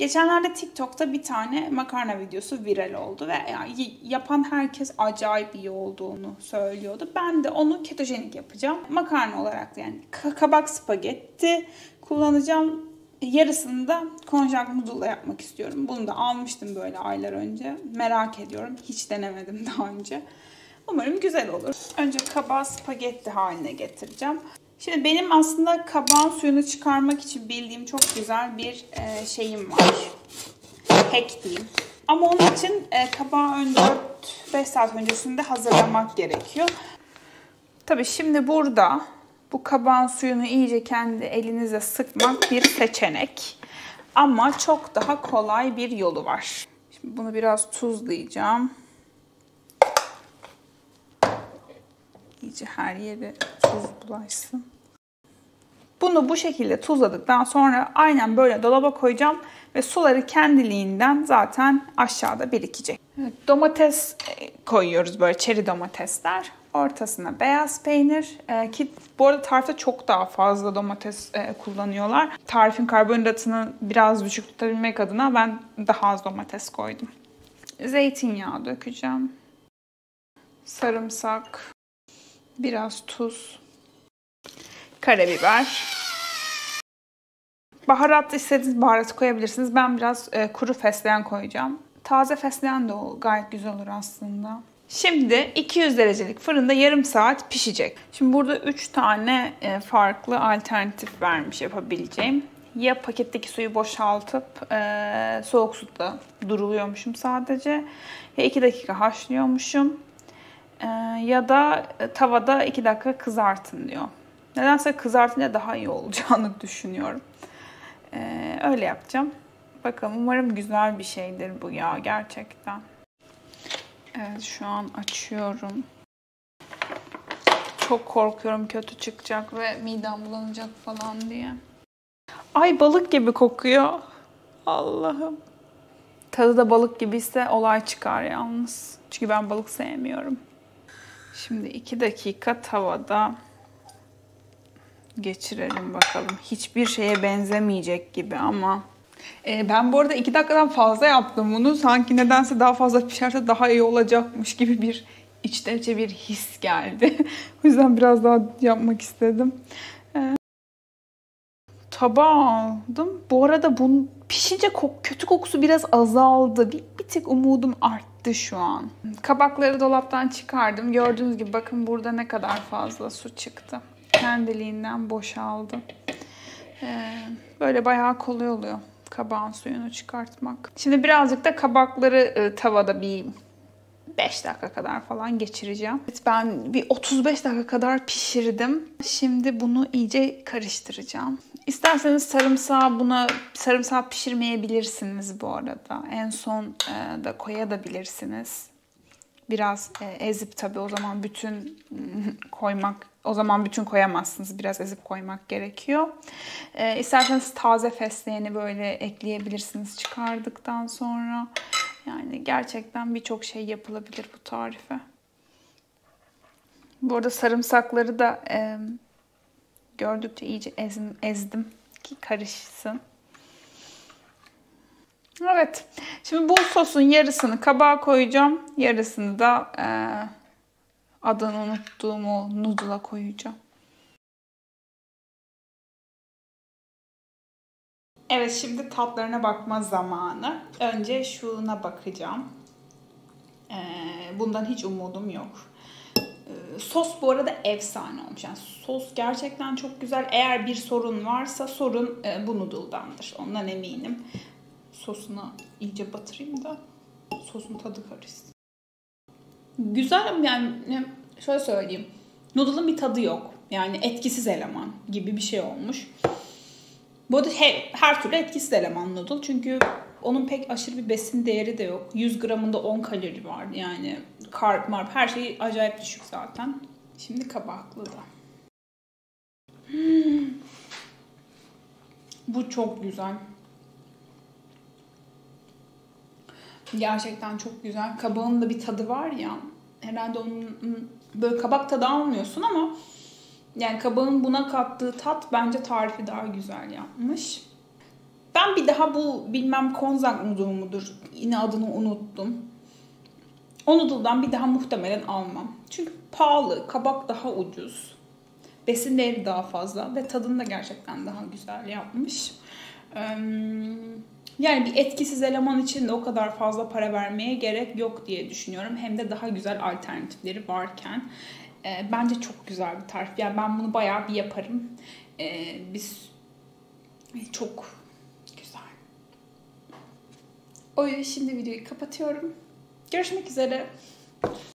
Geçenlerde TikTok'ta bir tane makarna videosu viral oldu ve yani yapan herkes acayip iyi olduğunu söylüyordu. Ben de onu ketojenik yapacağım. Makarna olarak da yani kabak spagetti kullanacağım. Yarısını da konjac noodle'la yapmak istiyorum. Bunu da almıştım böyle aylar önce. Merak ediyorum. Hiç denemedim daha önce. Umarım güzel olur. Önce kabağı spagetti haline getireceğim. Şimdi benim aslında kabağın suyunu çıkarmak için bildiğim çok güzel bir şeyim var. Hack diyeyim. Ama onun için kabağı önce 4-5 saat öncesinde hazırlamak gerekiyor. Tabii şimdi burada bu kabağın suyunu iyice kendi elinize sıkmak bir seçenek. Ama çok daha kolay bir yolu var. Şimdi bunu biraz tuzlayacağım. İyice her yere tuz bulaşsın. Bunu bu şekilde tuzladıktan sonra aynen böyle dolaba koyacağım ve suları kendiliğinden zaten aşağıda birikecek. Evet, domates koyuyoruz, böyle çeri domatesler. Ortasına beyaz peynir ki bu arada tarifte çok daha fazla domates kullanıyorlar. Tarifin karbonhidratını biraz düşük tutabilmek adına ben daha az domates koydum. Zeytinyağı dökeceğim. Sarımsak. Biraz tuz. Karabiber. Baharat istediğiniz baharatı koyabilirsiniz. Ben biraz kuru fesleğen koyacağım. Taze fesleğen de gayet güzel olur aslında. Şimdi 200 derecelik fırında yarım saat pişecek. Şimdi burada 3 tane farklı alternatif vermiş yapabileceğim. Ya paketteki suyu boşaltıp soğuk suda duruluyormuşum sadece. Ya 2 dakika haşlıyormuşum. Ya da tavada 2 dakika kızartın diyor. Nedense kızartınca daha iyi olacağını düşünüyorum. Öyle yapacağım. Bakalım, umarım güzel bir şeydir bu ya gerçekten. Evet, şu an açıyorum. Çok korkuyorum kötü çıkacak ve midem bulanacak falan diye. Ay, balık gibi kokuyor. Allah'ım. Tadı da balık gibiyse olay çıkar yalnız. Çünkü ben balık sevmiyorum. Şimdi 2 dakika tavada geçirelim bakalım. Hiçbir şeye benzemeyecek gibi ama. Ben bu arada 2 dakikadan fazla yaptım bunu. Sanki nedense daha fazla pişerse daha iyi olacakmış gibi bir içten içe bir his geldi. O yüzden biraz daha yapmak istedim. Tabağa aldım. Bu arada bunu pişince kötü kokusu biraz azaldı. Bir tık umudum arttı şu an. Kabakları dolaptan çıkardım. Gördüğünüz gibi bakın burada ne kadar fazla su çıktı. Kendiliğinden boşaldı. Böyle bayağı kolay oluyor kabağın suyunu çıkartmak. Şimdi birazcık da kabakları tavada bir 5 dakika kadar falan geçireceğim. Ben bir 35 dakika kadar pişirdim. Şimdi bunu iyice karıştıracağım. İsterseniz sarımsağı pişirmeyebilirsiniz bu arada. En son da koyabilirsiniz. Biraz ezip tabii o zaman bütün koyamazsınız. Biraz ezip koymak gerekiyor. İsterseniz taze fesleğeni böyle ekleyebilirsiniz çıkardıktan sonra. Yani gerçekten birçok şey yapılabilir bu tarife. Bu arada sarımsakları da gördükçe iyice ezdim ki karışsın. Evet. Şimdi bu sosun yarısını kabağa koyacağım. Yarısını da adını unuttuğum o noodle'a koyacağım. Evet, şimdi tatlarına bakma zamanı. Önce şuna bakacağım. Bundan hiç umudum yok. Sos bu arada efsane olmuş. Yani sos gerçekten çok güzel. Eğer bir sorun varsa sorun bu noodle'dandır. Ondan eminim. Sosuna iyice batırayım da sosun tadı karışsın. Güzel, yani şöyle söyleyeyim. Noodle'ın bir tadı yok. Yani etkisiz eleman gibi bir şey olmuş. Bu arada her türlü etkisiz eleman noodle. Çünkü onun pek aşırı bir besin değeri de yok. 100 gramında 10 kalori var. Yani karp, her şey acayip düşük zaten. Şimdi kabaklı da. Bu çok güzel. Gerçekten çok güzel. Kabağın da bir tadı var ya. Herhalde onun böyle kabak tadı almıyorsun ama yani kabağın buna kattığı tat bence tarifi daha güzel yapmış. Ben bir daha bu bilmem konzak noodle mudur, yine adını unuttum. O noodle'dan bir daha muhtemelen almam. Çünkü pahalı, kabak daha ucuz. Besin değeri daha fazla ve tadını da gerçekten daha güzel yapmış. Yani bir etkisiz eleman için de o kadar fazla para vermeye gerek yok diye düşünüyorum. Hem de daha güzel alternatifleri varken. Bence çok güzel bir tarif. Yani ben bunu bayağı bir yaparım. Biz çok güzel. O yüzden şimdi videoyu kapatıyorum. Görüşmek üzere.